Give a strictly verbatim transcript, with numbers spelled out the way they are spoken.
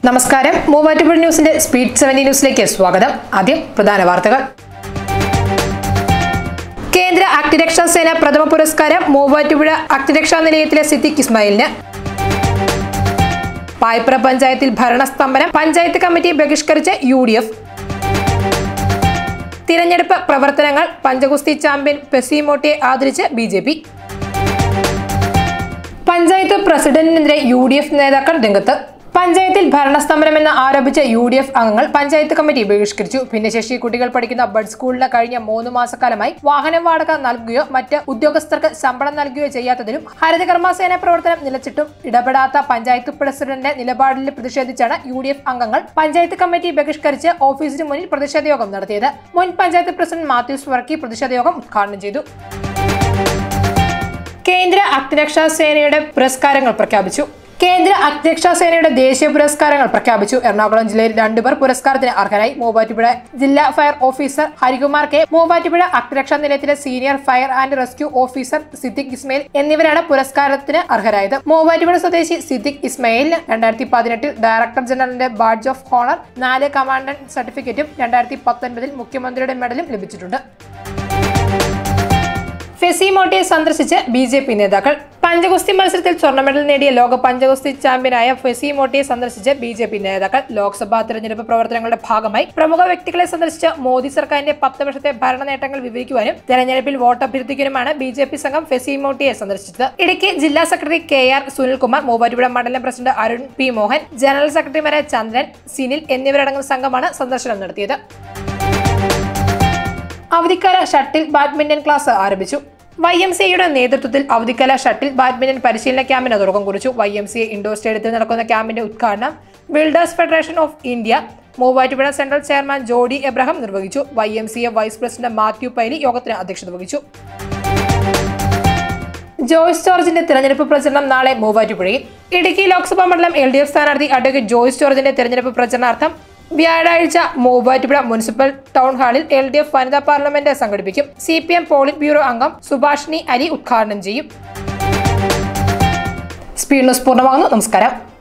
നമസ്കാരം മൂവാറ്റുപുഴ ന്യൂസിന്റെ speed seventy ന്യൂസിലേക്ക് സ്വാഗതം. ആദ്യം പ്രധാന വാർത്തകൾ. കേന്ദ്ര അഗ്നിരക്ഷാ സേന പ്രഥമ പുരസ്കാരം മൂവാറ്റുപുഴ അഗ്നിരക്ഷാ നിലയത്തിലെ സിദ്ദിഖ് ഇസ്മായിലിന്. പായ്പ്ര പഞ്ചായത്തിൽ ഭരണസ്തംഭനം, പഞ്ചായത്ത് കമ്മിറ്റി ബഹിഷ്കരിച്ച് യു ഡി എഫ്. തിരഞ്ഞെടുപ്പ് പ്രവർത്തനങ്ങൾ, പഞ്ചഗുസ്തി ചാമ്പ്യൻ പെസിമോട്ടിയെ ആദരിച്ച് ബി ജെ പി. പഞ്ചായത്ത് പ്രസിഡന്റിനെതിരെ യു ഡി എഫ് നേതാക്കൾ രംഗത്ത്. പഞ്ചായത്തിൽ ഭരണസ്തംഭനമെന്ന് ആരോപിച്ച യു ഡി എഫ് അംഗങ്ങൾ പഞ്ചായത്ത് കമ്മിറ്റി ബഹിഷ്കരിച്ചു. ഭിന്നശേഷി കുട്ടികൾ പഠിക്കുന്ന ബഡ് സ്കൂളിന് കഴിഞ്ഞ മൂന്ന് മാസക്കാലമായി വാഹന വാടക നൽകുകയോ മറ്റ് ഉദ്യോഗസ്ഥർക്ക് ശമ്പളം നൽകുകയോ ചെയ്യാത്തതിലും ഹരിതകർമ്മസേന പ്രവർത്തനം നിലച്ചിട്ടും ഇടപെടാത്ത പഞ്ചായത്ത് പ്രസിഡന്റിന്റെ നിലപാടിൽ പ്രതിഷേധിച്ചാണ് യു ഡി എഫ് അംഗങ്ങൾ പഞ്ചായത്ത് കമ്മിറ്റി ബഹിഷ്കരിച്ച് ഓഫീസിന് മുന്നിൽ പ്രതിഷേധ യോഗം നടത്തിയത്. മുൻ പഞ്ചായത്ത് പ്രസിഡന്റ് മാത്യൂസ് വർക്കി പ്രതിഷേധ യോഗം ഉദ്ഘാടനം ചെയ്തു. കേന്ദ്ര അഗ്നിരക്ഷാ സേനയുടെ പുരസ്കാരങ്ങൾ പ്രഖ്യാപിച്ചു. കേന്ദ്ര അഗ്നിരക്ഷാ സേനയുടെ ദേശീയ പുരസ്കാരങ്ങൾ പ്രഖ്യാപിച്ചു. എറണാകുളം ജില്ലയിൽ രണ്ടുപേർ പുരസ്കാരത്തിന് അർഹരായി. മൂവാറ്റുപുഴ ജില്ലാ fire officer Harikumar K, Muvattupuzha അഗ്നിരക്ഷാ നിലയത്തിലെ senior fire and rescue officer Siddique Ismail എന്നിവരാണ് പുരസ്കാരത്തിന് അർഹരായത്. മൂവാറ്റുപുഴ സ്വദേശി സിദ്ദിഖ് ഇസ്മായിലിന് രണ്ടായിരത്തി പതിനെട്ടിൽ ഡയറക്ടർ ജനറലിന്റെ ബാഡ്ജ് ഓഫ് ഹോണർ, നാല് കമാൻഡന്റ് സർട്ടിഫിക്കറ്റും രണ്ടായിരത്തി പത്തൊൻപതിൽ മുഖ്യമന്ത്രിയുടെ മെഡലും ലഭിച്ചിട്ടുണ്ട്. ഫെസിമോട്ടിയെ സന്ദർശിച്ച് ബി ജെ പി നേതാക്കൾ. പഞ്ചഗുസ്തി മത്സരത്തിൽ സ്വർണ്ണ മെഡൽ നേടിയ ലോക പഞ്ചഗുസ്തി ചാമ്പ്യനായ ഫെസിമോട്ടിയെ സന്ദർശിച്ച് ബി ജെ പി നേതാക്കൾ. ലോക്സഭാ തെരഞ്ഞെടുപ്പ് പ്രവർത്തനങ്ങളുടെ ഭാഗമായി പ്രമുഖ വ്യക്തികളെ സന്ദർശിച്ച് മോദി സർക്കാരിന്റെ പത്ത് വർഷത്തെ ഭരണ നേട്ടങ്ങൾ വിവരിക്കുവാനും തെരഞ്ഞെടുപ്പിൽ വോട്ട് അഭ്യർത്ഥിക്കാനുമാണ് ബി ജെ പി സംഘം ഫെസിമോട്ടിയെ സന്ദർശിച്ചത്. ഇടുക്കി ജില്ലാ secretary K R Sunilkumar, Muvattupuzha മണ്ഡലം president Arun P Mohan, general സെക്രട്ടറിമാരായ ചന്ദ്രൻ, സിനിൽ എന്നിവരടങ്ങുന്ന സംഘമാണ് സന്ദർശനം നടത്തിയത്. അവധിക്കാല ഷട്ടിൽ ബാഡ്മിന്റൺ ക്ലാസ് ആരംഭിച്ചു. വൈ എം സി എയുടെ നേതൃത്വത്തിൽ അവധിക്കാല ഷട്ടിൽ ബാഡ്മിന്റൺ പരിശീലന ക്യാമ്പിന് തുടക്കം കുറിച്ചു. Y M C A indoor സ്റ്റേഡിയത്തിൽ നടക്കുന്ന ക്യാമ്പിന്റെ ഉദ്ഘാടനം builders federation of India Muvattupuzha central chairman Jody Abraham നിർവഹിച്ചു. Y M C A vice president Mathew Paily യോഗത്തിന് അധ്യക്ഷത വഹിച്ചു. ജോയ്സ് ജോർജിന്റെ തെരഞ്ഞെടുപ്പ് പ്രചരണം നാളെ മൂവാറ്റുപുഴയിൽ. ഇടുക്കി ലോക്സഭാ മണ്ഡലം എൽ ഡി എഫ് സ്ഥാനാർത്ഥി അഡ്വക്കേറ്റ് ജോയ്സ് ജോർജിന്റെ തെരഞ്ഞെടുപ്പ് പ്രചരണാർത്ഥം വ്യാഴാഴ്ച മൂവാറ്റുപുഴ മുനിസിപ്പൽ ടൗൺ ഹാളിൽ എൽ ഡി എഫ് വനിതാ പാർലമെന്റ് സംഘടിപ്പിക്കും. C P M polit bureau അംഗം സുഭാഷിണി അലി ഉദ്ഘാടനം ചെയ്യും. സ്പീഡ് ന്യൂസ് പൂർണ്ണമാകുന്നു. നമസ്കാരം.